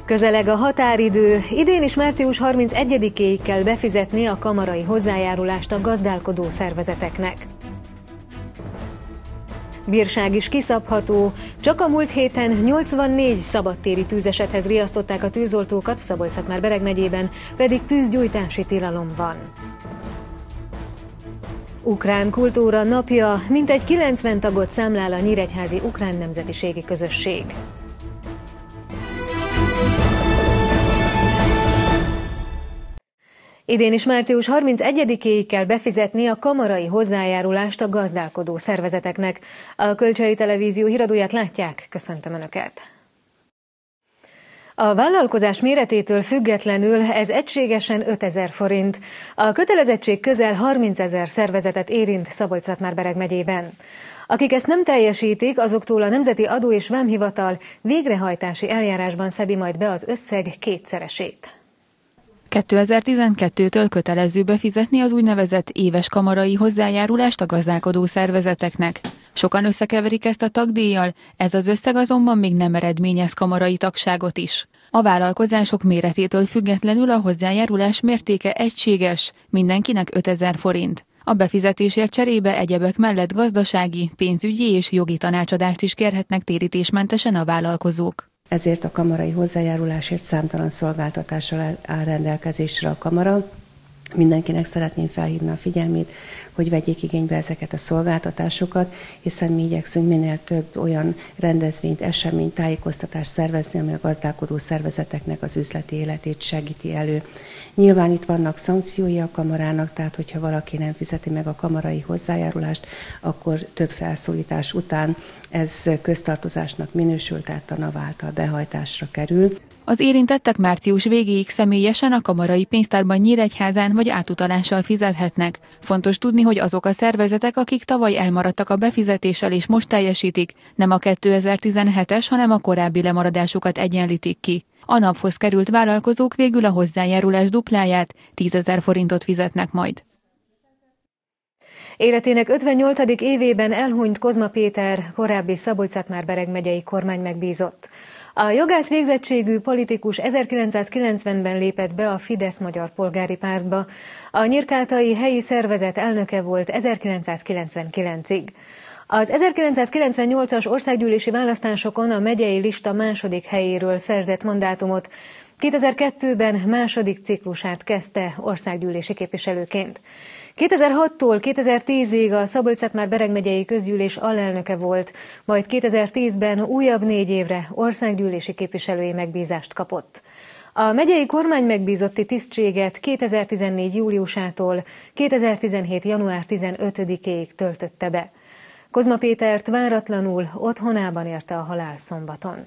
Közeleg a határidő, idén is március 31-éig kell befizetni a kamarai hozzájárulást a gazdálkodó szervezeteknek. Bírság is kiszabható, csak a múlt héten 84 szabadtéri tűzesethez riasztották a tűzoltókat, Szabolcs-Szatmár-Bereg megyében pedig tűzgyújtási tilalom van. Ukrán kultúra napja, mintegy 90 tagot számlál a nyíregyházi ukrán nemzetiségi közösség. Idén is március 31-éig kell befizetni a kamarai hozzájárulást a gazdálkodó szervezeteknek. A Kölcsei Televízió híradóját látják, köszöntöm Önöket! A vállalkozás méretétől függetlenül ez egységesen 5000 forint. A kötelezettség közel 30 000 szervezetet érint Szabolcs-Szatmár-Bereg megyében. Akik ezt nem teljesítik, azoktól a Nemzeti Adó és Vámhivatal végrehajtási eljárásban szedi majd be az összeg kétszeresét. 2012-től kötelező befizetni az úgynevezett éves kamarai hozzájárulást a gazdálkodó szervezeteknek. Sokan összekeverik ezt a tagdíjjal, ez az összeg azonban még nem eredményez kamarai tagságot is. A vállalkozások méretétől függetlenül a hozzájárulás mértéke egységes, mindenkinek 5000 forint. A befizetésért cserébe egyebek mellett gazdasági, pénzügyi és jogi tanácsadást is kérhetnek térítésmentesen a vállalkozók. Ezért a kamarai hozzájárulásért számtalan szolgáltatással áll rendelkezésre a kamara. Mindenkinek szeretném felhívni a figyelmét, hogy vegyék igénybe ezeket a szolgáltatásokat, hiszen mi igyekszünk minél több olyan rendezvényt, eseményt, tájékoztatást szervezni, ami a gazdálkodó szervezeteknek az üzleti életét segíti elő. Nyilván itt vannak szankciói a kamarának, tehát hogyha valaki nem fizeti meg a kamarai hozzájárulást, akkor több felszólítás után ez köztartozásnak minősül, tehát a NAV által behajtásra kerül. Az érintettek március végéig személyesen a kamarai pénztárban Nyíregyházán vagy átutalással fizethetnek. Fontos tudni, hogy azok a szervezetek, akik tavaly elmaradtak a befizetéssel és most teljesítik, nem a 2017-es, hanem a korábbi lemaradásukat egyenlítik ki. A NAV-hoz került vállalkozók végül a hozzájárulás dupláját, 10 000 forintot fizetnek majd. Életének 58. évében elhunyt Kozma Péter, korábbi Szabolcs-Szatmár-Bereg megyei kormánymegbízott. A jogász végzettségű politikus 1990-ben lépett be a Fidesz Magyar Polgári Pártba. A nyírkátai helyi szervezet elnöke volt 1999-ig. Az 1998-as országgyűlési választásokon a megyei lista második helyéről szerzett mandátumot. 2002-ben második ciklusát kezdte országgyűlési képviselőként. 2006-tól 2010-ig a Szabolcs-Szatmár-Bereg megyei közgyűlés alelnöke volt, majd 2010-ben újabb 4 évre országgyűlési képviselői megbízást kapott. A megyei kormány megbízotti tisztséget 2014. júliusától 2017. január 15-ig töltötte be. Kozma Pétert váratlanul otthonában érte a halál szombaton.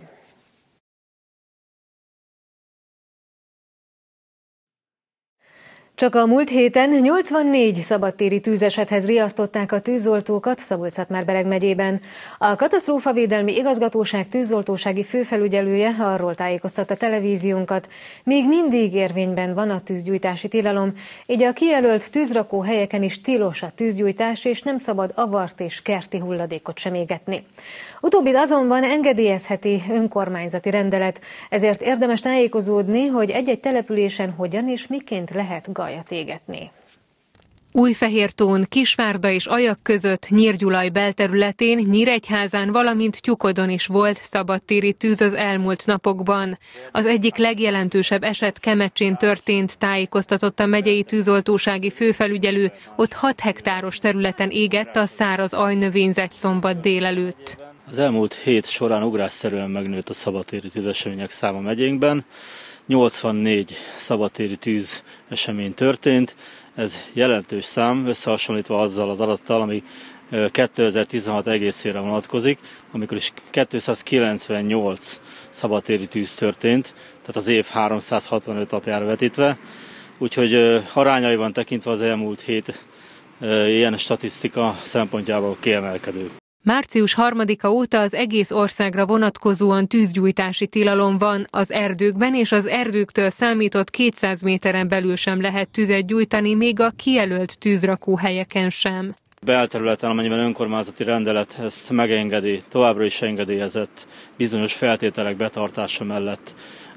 Csak a múlt héten 84 szabadtéri tűzesethez riasztották a tűzoltókat Szabolcs-Szatmár-Bereg megyében. A katasztrófavédelmi igazgatóság tűzoltósági főfelügyelője arról tájékoztatta televíziónkat, még mindig érvényben van a tűzgyújtási tilalom, így a kijelölt tűzrakóhelyeken is tilos a tűzgyújtás, és nem szabad avart és kerti hulladékot sem égetni. Utóbbit azonban engedélyezheti önkormányzati rendelet, ezért érdemes tájékozódni, hogy egy-egy településen hogyan és miként lehet gajat égetni. Újfehértón, Kisvárda és Ajak között, Nyírgyulaj belterületén, Nyíregyházán, valamint Tyukodon is volt szabadtéri tűz az elmúlt napokban. Az egyik legjelentősebb eset Kemecsén történt, tájékoztatott a megyei tűzoltósági főfelügyelő, ott 6 hektáros területen égett a száraz ajnövényzet szombat délelőtt. Az elmúlt hét során ugrásszerűen megnőtt a szabadtéri tűzesemények száma megyénkben. 84 szabadtéri tűzesemény történt. Ez jelentős szám, összehasonlítva azzal az adattal, ami 2016 egészére vonatkozik, amikor is 298 szabadtéri tűz történt, tehát az év 365 napjára vetítve. Úgyhogy arányaiban tekintve az elmúlt hét ilyen statisztika szempontjából kiemelkedő. Március 3-a óta az egész országra vonatkozóan tűzgyújtási tilalom van. Az erdőkben és az erdőktől számított 200 méteren belül sem lehet tüzet gyújtani, még a kijelölt tűzrakóhelyeken sem. Belterületen, amennyiben önkormányzati rendelet ezt megengedi, továbbra is engedélyezett bizonyos feltételek betartása mellett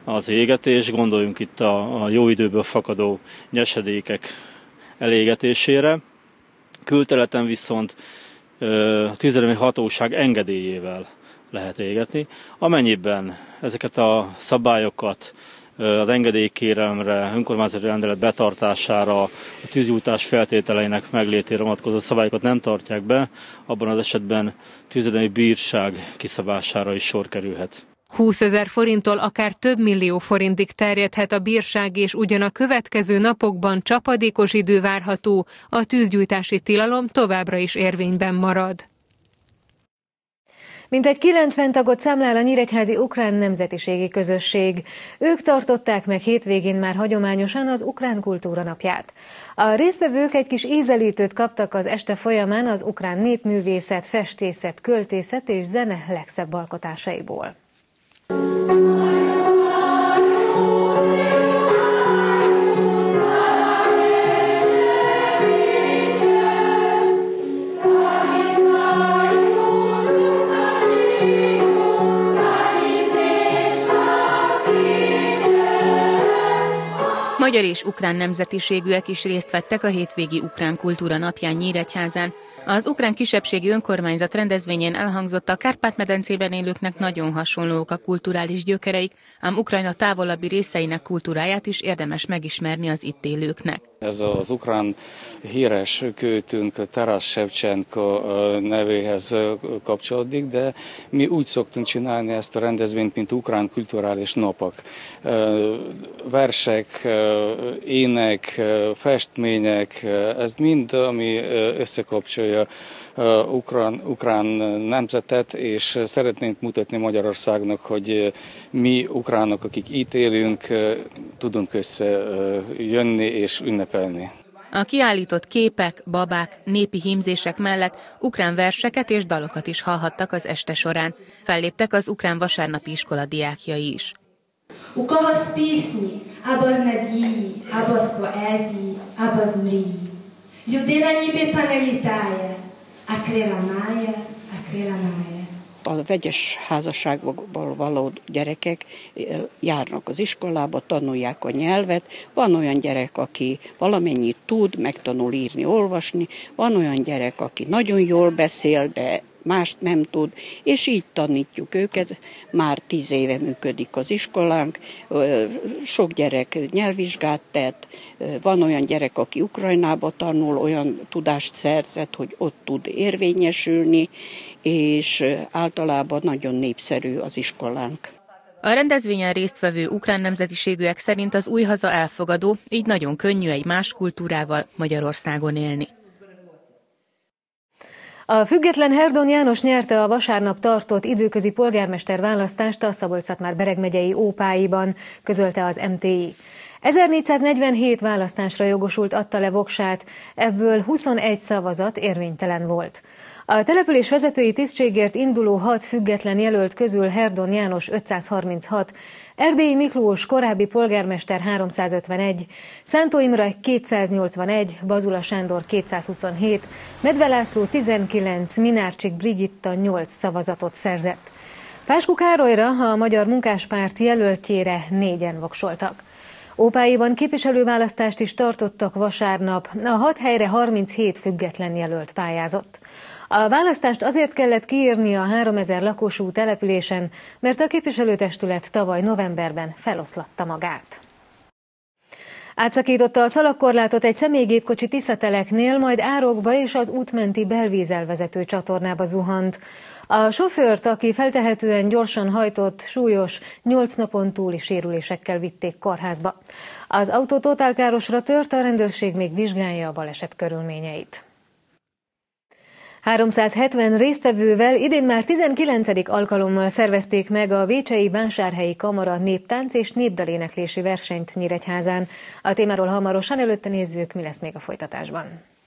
az égetés, gondoljunk itt a jó időből fakadó nyesedékek elégetésére. Külterületen viszont a tűzvédelmi hatóság engedélyével lehet égetni. Amennyiben ezeket a szabályokat az engedélykérelemre, önkormányzati rendelet betartására, a tűzgyújtás feltételeinek meglétére vonatkozó szabályokat nem tartják be, abban az esetben tűzvédelmi bírság kiszabására is sor kerülhet. 20 000 forinttól akár több millió forintig terjedhet a bírság, és ugyan a következő napokban csapadékos idő várható, a tűzgyújtási tilalom továbbra is érvényben marad. Mintegy 90 tagot számlál a nyíregyházi ukrán nemzetiségi közösség. Ők tartották meg hétvégén már hagyományosan az ukrán kultúra napját. A résztvevők egy kis ízelítőt kaptak az este folyamán az ukrán népművészet, festészet, költészet és zene legszebb alkotásaiból. Magyar és ukrán nemzetiségűek is részt vettek a hétvégi Ukrán Kultúra Napján Nyíregyházán. Az ukrán kisebbségi önkormányzat rendezvényén elhangzott, a Kárpát-medencében élőknek nagyon hasonlók a kulturális gyökereik, ám Ukrajna távolabbi részeinek kultúráját is érdemes megismerni az itt élőknek. Ez az ukrán híres költőnk Taras Shevchenko nevéhez kapcsolódik, de mi úgy szoktunk csinálni ezt a rendezvényt, mint ukrán kulturális napok. Versek, ének, festmények, ez mind, ami összekapcsolja ukrán nemzetet, és szeretnénk mutatni Magyarországnak, hogy mi ukránok, akik itt élünk, tudunk összejönni és ünnepelni. A kiállított képek, babák, népi hímzések mellett ukrán verseket és dalokat is hallhattak az este során. Felléptek az ukrán vasárnapi iskola diákjai is. У когось пісні, або з надії, або з поезії, або з мрії. Людина ніби та не літає, а крила має, а крила має. A vegyes házasságból való gyerekek járnak az iskolába, tanulják a nyelvet. Van olyan gyerek, aki valamennyit tud, megtanul írni, olvasni. Van olyan gyerek, aki nagyon jól beszél, de mást nem tud, és így tanítjuk őket. Már 10 éve működik az iskolánk, sok gyerek nyelvvizsgát tett, van olyan gyerek, aki Ukrajnába tanul, olyan tudást szerzett, hogy ott tud érvényesülni, és általában nagyon népszerű az iskolánk. A rendezvényen résztvevő ukrán nemzetiségűek szerint az új haza elfogadó, így nagyon könnyű egy más kultúrával Magyarországon élni. A független Herdon János nyerte a vasárnap tartott időközi polgármester választást a Szabolcs-Szatmár-Bereg megyei Ópáiban, közölte az MTI. 1447 választásra jogosult adta le voksát, ebből 21 szavazat érvénytelen volt. A település vezetői tisztségért induló 6 független jelölt közül Herdon János 536, Erdélyi Miklós korábbi polgármester 351, Szántó Imre 281, Bazula Sándor 227, Medve László 19, Minárcsik Brigitta 8 szavazatot szerzett. Páskó Károlyra, a Magyar Munkáspárt jelöltjére 4-en voksoltak. Ópáiban képviselőválasztást is tartottak vasárnap, a 6 helyre 37 független jelölt pályázott. A választást azért kellett kiírni a 3000 lakosú településen, mert a képviselőtestület tavaly novemberben feloszlatta magát. Átszakította a szalagkorlátot egy személygépkocsi Tiszateleknél, majd árokba és az útmenti belvízzel vezető csatornába zuhant. A sofőrt, aki feltehetően gyorsan hajtott, súlyos, 8 napon túli sérülésekkel vitték kórházba. Az autó totálkárosra tört, a rendőrség még vizsgálja a baleset körülményeit. 370 résztvevővel idén már 19. alkalommal szervezték meg a Vécsei Vásárhelyi Kamara néptánc és népdaléneklési versenyt Nyíregyházán. A témáról hamarosan, előtte nézzük, mi lesz még a folytatásban.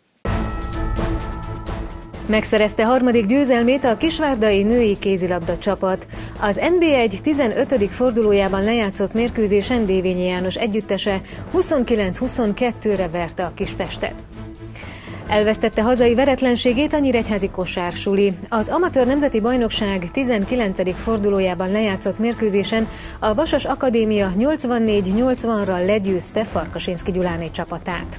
Megszerezte harmadik győzelmét a kisvárdai női kézilabda csapat. Az NB1 15. fordulójában lejátszott mérkőzésen Dévényi János együttese 29-22-re verte a Kispestet. Elvesztette hazai veretlenségét a nyíregyházi kosársuli. Az amatőr nemzeti bajnokság 19. fordulójában lejátszott mérkőzésen a Vasas Akadémia 84-80-ral legyőzte Farkasinszky Gyuláné csapatát.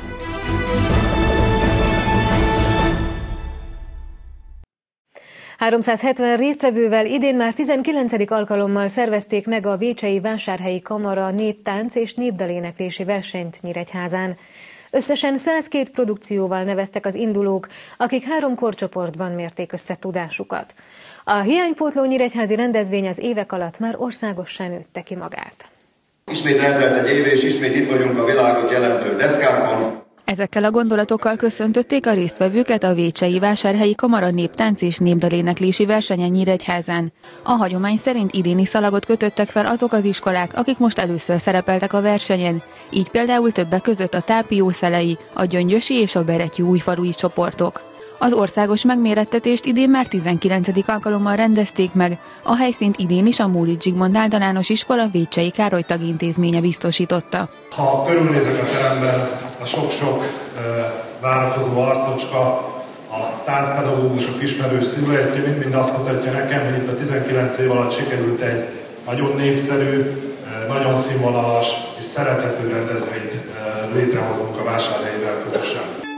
...370 résztvevővel idén már 19. alkalommal szervezték meg a Vécsei Vásárhelyi Kamara néptánc és népdaléneklési versenyt Nyíregyházán. Összesen 102 produkcióval neveztek az indulók, akik 3 korcsoportban mérték össze tudásukat. A hiánypótló nyíregyházi rendezvény az évek alatt már országosan nőtte ki magát. Ismét eltelt egy év, és ismét itt vagyunk a világot jelentő deszkákon. Ezekkel a gondolatokkal köszöntötték a résztvevőket a Vécsei Vásárhelyi Kamara néptánc és népdaléneklési versenyen Nyíregyházán. A hagyomány szerint idéni szalagot kötöttek fel azok az iskolák, akik most először szerepeltek a versenyen. Így például többek között a Tápiószelei, a Gyöngyösi és a Berettyű-újfalui csoportok. Az országos megmérettetést idén már 19. alkalommal rendezték meg, a helyszínt idén is a Móricz Zsigmond Általános Iskola Vécsei Károly tagintézménye biztosította. Ha körülnézek a teremben, a sok-sok várakozó arcocska, a táncpedagógusok ismerős sziluettje mind azt mutatja nekem, hogy itt a 19 év alatt sikerült egy nagyon népszerű, nagyon színvonalas és szerethető rendezvényt létrehoznunk a Vásárhelyivel közösen.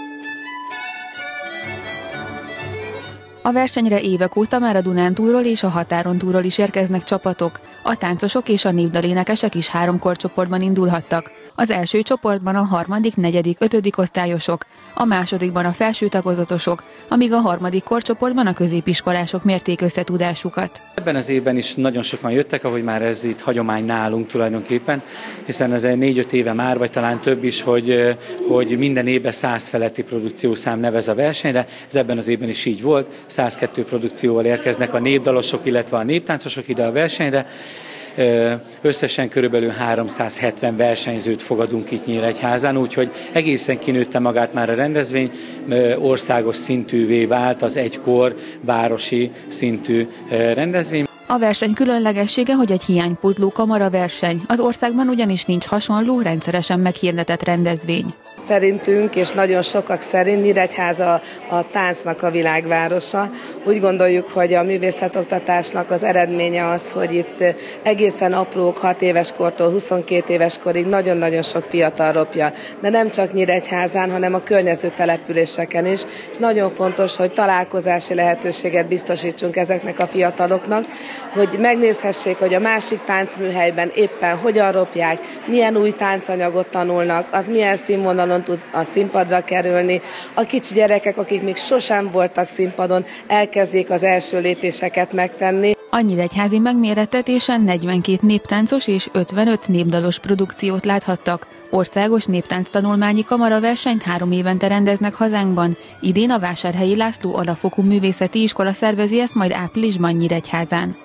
A versenyre évek óta már a Dunántúlról és a határon túlról is érkeznek csapatok. A táncosok és a népdalénekesek is 3 korcsoportban indulhattak. Az első csoportban a 3., 4., 5. osztályosok, a másodikban a felső tagozatosok, amíg a 3. korcsoportban a középiskolások mérték össze tudásukat. Ebben az évben is nagyon sokan jöttek, ahogy már ez itt hagyomány nálunk tulajdonképpen, hiszen ez 4-5 éve már, vagy talán több is, hogy minden évben 100 feletti produkciószám nevez a versenyre. Ez ebben az évben is így volt, 102 produkcióval érkeznek a népdalosok, illetve a néptáncosok ide a versenyre. Összesen körülbelül 370 versenyzőt fogadunk itt Nyíregyházán, úgyhogy egészen kinőtte magát már a rendezvény, országos szintűvé vált az egykor városi szintű rendezvény. A verseny különlegessége, hogy egy hiánypótló kamaraverseny, az országban ugyanis nincs hasonló, rendszeresen meghirdetett rendezvény. Szerintünk, és nagyon sokak szerint Nyíregyháza a táncnak a világvárosa. Úgy gondoljuk, hogy a művészetoktatásnak az eredménye az, hogy itt egészen aprók, 6 éves kortól 22 éves korig nagyon-nagyon sok fiatal ropja. De nem csak Nyíregyházán, hanem a környező településeken is. És nagyon fontos, hogy találkozási lehetőséget biztosítsunk ezeknek a fiataloknak, hogy megnézhessék, hogy a másik táncműhelyben éppen hogyan ropják, milyen új táncanyagot tanulnak, az milyen színvonalon tud a színpadra kerülni. A kicsi gyerekek, akik még sosem voltak színpadon, elkezdjék az első lépéseket megtenni. A nyíregyházi megmérettetésen 42 néptáncos és 55 népdalos produkciót láthattak. Országos néptánctanulmányi kamaraversenyt 3 évente rendeznek hazánkban. Idén a Vásárhelyi László Alapfokú Művészeti Iskola szervezi ezt majd áprilisban Nyíregyházán.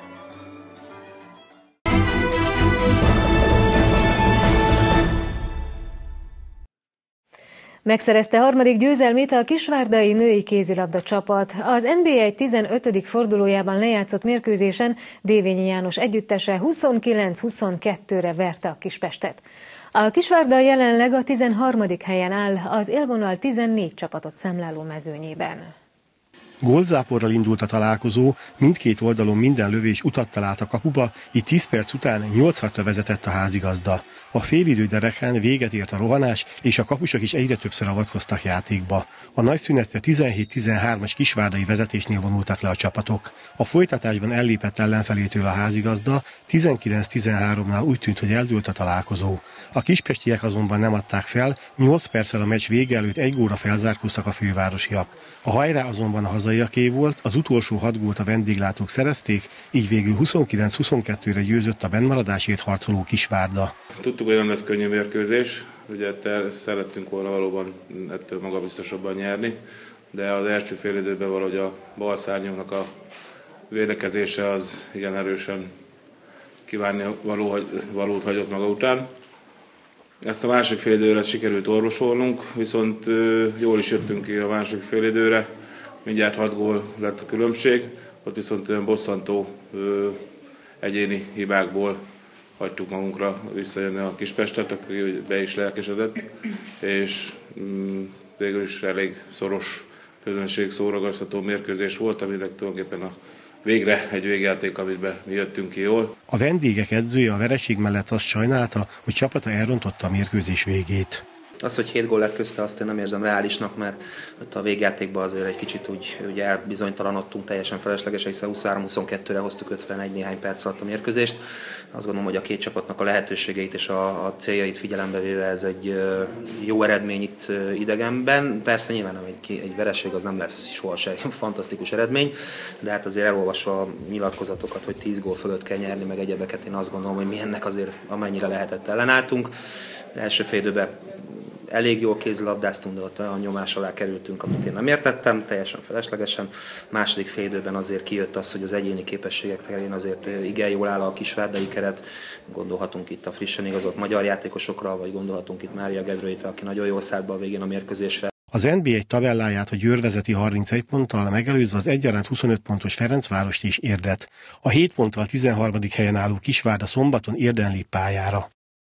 Megszerezte 3. győzelmét a kisvárdai női kézilabda csapat. Az NB1 15. fordulójában lejátszott mérkőzésen Dévényi János együttese 29-22-re verte a Kispestet. A Kisvárda jelenleg a 13. helyen áll az élvonal 14 csapatot számláló mezőnyében. Gólzáporral indult a találkozó, mindkét oldalon minden lövés utat talált a kapuba, így 10 perc után 8-6-ra vezetett a házigazda. A félidő derekán véget ért a rohanás, és a kapusok is egyre többször avatkoztak játékba. A nagy szünetre 17-13-as kisvárdai vezetésnél vonultak le a csapatok. A folytatásban ellépett ellenfelétől a házigazda, 19-13-nál úgy tűnt, hogy eldőlt a találkozó. A kispestiek azonban nem adták fel, 8 perccel a meccs vége előtt 1 gólra felzárkóztak a fővárosiak. A hajrá azonban a hazaiaké volt, az utolsó 6 gólt a vendéglátók szerezték, így végül 29-22-re győzött a bennmaradásért harcoló Kisvárda. Tudtuk, hogy nem lesz könnyű mérkőzés, ugye szerettünk volna valóban ettől magabiztosabban nyerni, de az első fél időben valahogy a bal szárnyunknak a védekezése az igen erősen kívánni valót hagyott maga után. Ezt a másik fél időre sikerült orvosolnunk, viszont jól is jöttünk ki a másik fél időre, mindjárt 6 gól lett a különbség, ott viszont olyan bosszantó egyéni hibákból hagytuk magunkra visszajönni a Kispestet, aki be is lelkesedett, és végül is elég szoros közönség szórakoztató mérkőzés volt, aminek tulajdonképpen végre egy végjáték, amiben mi jöttünk ki jól. A vendégek edzője a vereség mellett azt sajnálta, hogy csapata elrontotta a mérkőzés végét. Az, hogy 7 gól lett közte, azt én nem érzem reálisnak, mert a végjátékban azért egy kicsit úgy elbizonytalanodtunk teljesen feleslegesen, hiszen 23-22-re hoztuk 51 néhány perc alatt a mérkőzést. Azt gondolom, hogy a két csapatnak a lehetőségeit és a céljait figyelembe véve ez egy jó eredmény itt idegenben. Persze nyilván nem egy vereség az nem lesz sohasem egy fantasztikus eredmény, de hát azért elolvasva a nyilatkozatokat, hogy 10 gól fölött kell nyerni, meg egyebeket, én azt gondolom, hogy mi ennek azért amennyire lehetett ellenálltunk. Első fél időben elég jól kézilabdáztunk, de ott a nyomás alá kerültünk, amit én nem értettem, teljesen feleslegesen. Második fél időben azért kijött az, hogy az egyéni képességek terén azért igen jól áll a kisvárdai keret. Gondolhatunk itt a frissen igazolt magyar játékosokra, vagy gondolhatunk itt Mária Gedrőitre, aki nagyon jól szállt be a végén a mérkőzésre. Az NB1 tabelláját a Győr vezeti 31 ponttal, megelőzve az egyaránt 25 pontos Ferencvárost és Érdet. A 7 ponttal 13. helyen álló Kisvárda szombaton Érden lép pályára.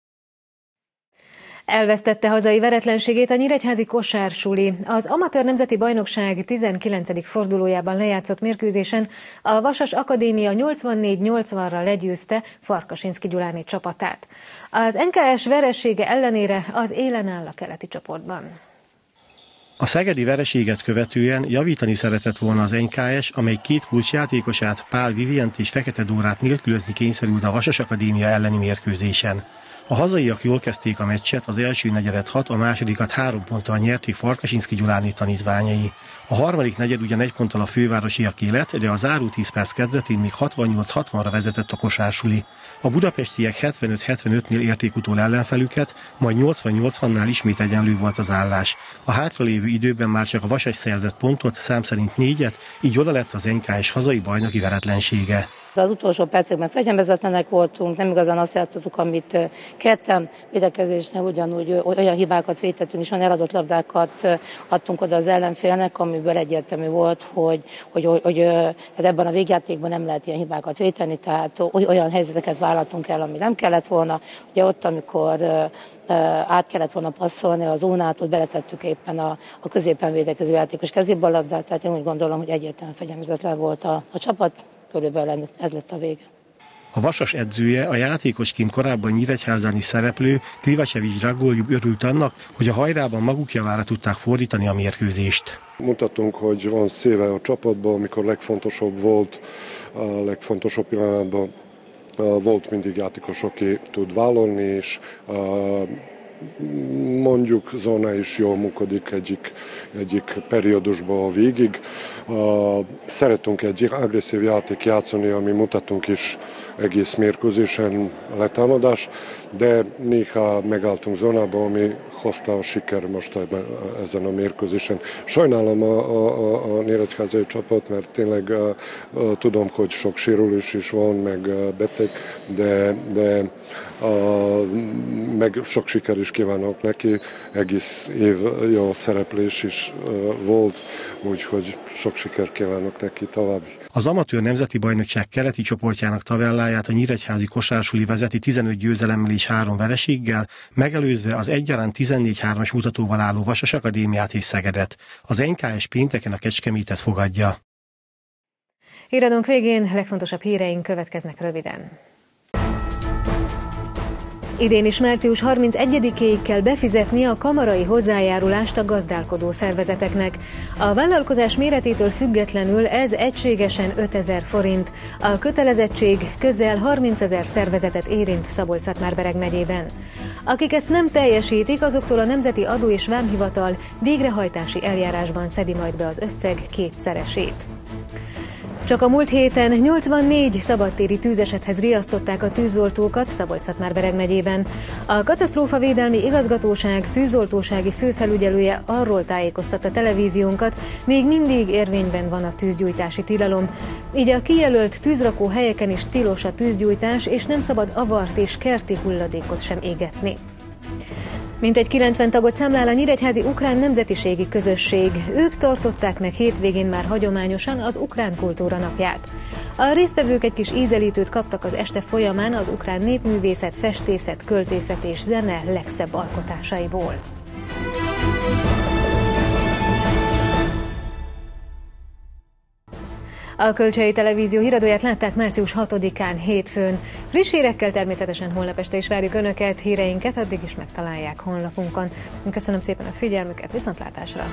Elvesztette hazai veretlenségét a nyíregyházi kosársuli. Az amatőr nemzeti bajnokság 19. fordulójában lejátszott mérkőzésen a Vasas Akadémia 84-80-ra legyőzte Farkasinszky Gyuláné csapatát. Az NKS veresége ellenére az élen áll a keleti csoportban. A szegedi vereséget követően javítani szeretett volna az NKS, amely két kulcsjátékosát, Pál Vivient és Fekete Dórát nélkülözni kényszerült a Vasas Akadémia elleni mérkőzésen. A hazaiak jól kezdték a meccset, az első negyedet 6, a másodikat 3 ponttal nyerték Farkasinszky Gyuláné tanítványai. A harmadik negyed ugyan 1 ponttal a fővárosiaké lett, de a záró 10 perc kezdetén még 68-60-ra vezetett a kosársuli. A budapestiek 75-75-nél érték utol ellenfelüket, majd 80-80-nál ismét egyenlő volt az állás. A hátralévő időben már csak a Vasas szerzett pontot, szám szerint 4-et, így oda lett az NKS hazai bajnoki veretlensége. Az utolsó percekben fegyelmezetlenek voltunk, nem igazán azt játszottuk, amit ketten, védekezésnél ugyanúgy olyan hibákat vétettünk, és olyan eladott labdákat adtunk oda az ellenfélnek, amiből egyértelmű volt, hogy tehát ebben a végjátékban nem lehet ilyen hibákat véteni, tehát olyan helyzeteket vállaltunk el, ami nem kellett volna. Ugye ott, amikor át kellett volna passzolni a zónát, ott beletettük éppen a középen védekező játékos kezébe a labdát, tehát én úgy gondolom, hogy egyértelműen fegyelmezetlen volt a csapat. Körülbelül ez lett a vége. A Vasas edzője, a játékosként korábban nyíregyházáni szereplő Krivacevics Dragoljub örült annak, hogy a hajrában maguk javára tudták fordítani a mérkőzést. Mutatunk, hogy van szíve a csapatban, amikor legfontosabb volt, a legfontosabb pillanatban volt mindig játékos, aki tud vállalni, és mondjuk zóna is jól működik egyik periódusban végig. Szeretünk egy agresszív játék játszani, ami mutatunk is egész mérkőzésen a letámadás, de néha megálltunk zónában, ami hozta a siker most ezen a mérkőzésen. Sajnálom a nyíregyházai csapat, mert tényleg tudom, hogy sok sérülés is van, meg beteg, de meg sok siker is kívánok neki, egész év jó szereplés is volt, úgyhogy sok siker kívánok neki tovább. Az amatőr nemzeti bajnokság keleti csoportjának tabelláját a nyíregyházi kosársuli vezeti 15 győzelemmel és 3 vereséggel, megelőzve az egyaránt 14-3-as mutatóval álló Vasas Akadémiát és Szegedet. Az NKS pénteken a Kecskemétet fogadja. Híradónk végén legfontosabb híreink következnek röviden. Idén is március 31-éig kell befizetni a kamarai hozzájárulást a gazdálkodó szervezeteknek. A vállalkozás méretétől függetlenül ez egységesen 5000 forint. A kötelezettség közel 30 000 szervezetet érint Szabolcs-Szatmár-Bereg megyében. Akik ezt nem teljesítik, azoktól a Nemzeti Adó és Vámhivatal végrehajtási eljárásban szedi majd be az összeg kétszeresét. Csak a múlt héten 84 szabadtéri tűzesethez riasztották a tűzoltókat Szabolcs-Szatmár-Bereg megyében. A katasztrófavédelmi igazgatóság tűzoltósági főfelügyelője arról tájékoztatta televíziónkat, még mindig érvényben van a tűzgyújtási tilalom. Így a kijelölt tűzrakó helyeken is tilos a tűzgyújtás, és nem szabad avart és kerti hulladékot sem égetni. Mintegy 90 tagot számlál a nyíregyházi ukrán nemzetiségi közösség. Ők tartották meg hétvégén már hagyományosan az ukrán kultúra napját. A résztvevők egy kis ízelítőt kaptak az este folyamán az ukrán népművészet, festészet, költészet és zene legszebb alkotásaiból. A Kölcsei Televízió híradóját látták március 6-án hétfőn. Friss hírekkel természetesen holnap este is várjuk Önöket, híreinket addig is megtalálják honlapunkon. Köszönöm szépen a figyelmüket, viszontlátásra!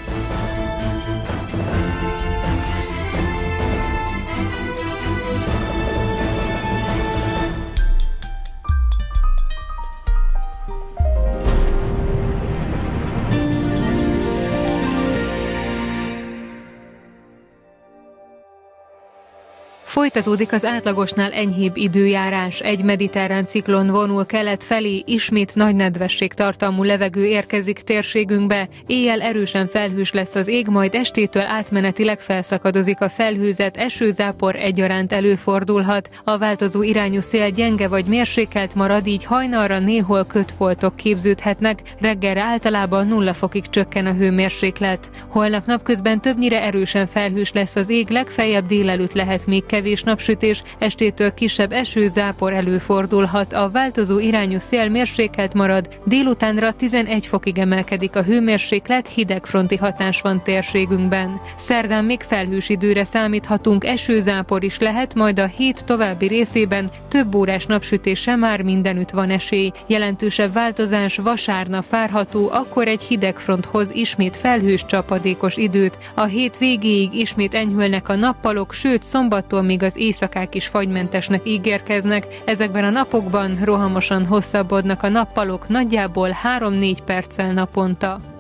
Folytatódik az átlagosnál enyhébb időjárás. Egy mediterrán ciklon vonul kelet felé, ismét nagy nedvesség tartalmú levegő érkezik térségünkbe. Éjjel erősen felhős lesz az ég, majd estétől átmenetileg felszakadozik a felhőzet, esőzápor egyaránt előfordulhat. A változó irányú szél gyenge vagy mérsékelt marad, így hajnalra néhol kötfoltok képződhetnek, reggelre általában 0 fokig csökken a hőmérséklet. Holnap napközben többnyire erősen felhős lesz az ég, legfeljebb délelőtt lehet még kevés napsütés, estétől kisebb esőzápor előfordulhat, a változó irányú szél mérsékelt marad, délutánra 11 fokig emelkedik a hőmérséklet, hidegfronti hatás van térségünkben. Szerdán még felhős időre számíthatunk, esőzápor is lehet, majd a hét további részében több órás napsütésre már mindenütt van esély. Jelentősebb változás vasárnap várható, akkor egy hidegfront hoz ismét felhős csapadékos időt. A hét végéig ismét enyhülnek a nappalok, sőt szombattól még az éjszakák is fagymentesnek ígérkeznek. Ezekben a napokban rohamosan hosszabbodnak a nappalok, nagyjából 3-4 perccel naponta.